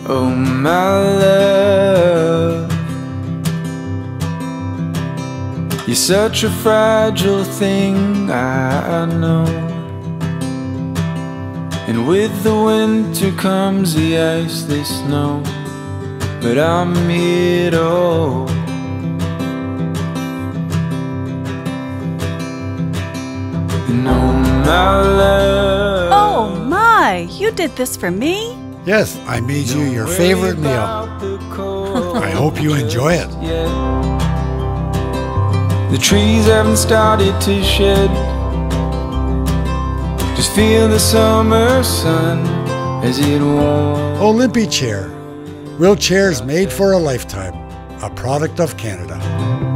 Oh my love, you're such a fragile thing, I know. And with the winter comes the ice, the snow, but I'm here to hold. And oh my love. Oh my, you did this for me? Yes, I made you your favorite meal. I hope you enjoy it. The trees haven't started to shed. Just feel the summer sun as it warms. Olympichair, wheelchairs made for a lifetime, a product of Canada.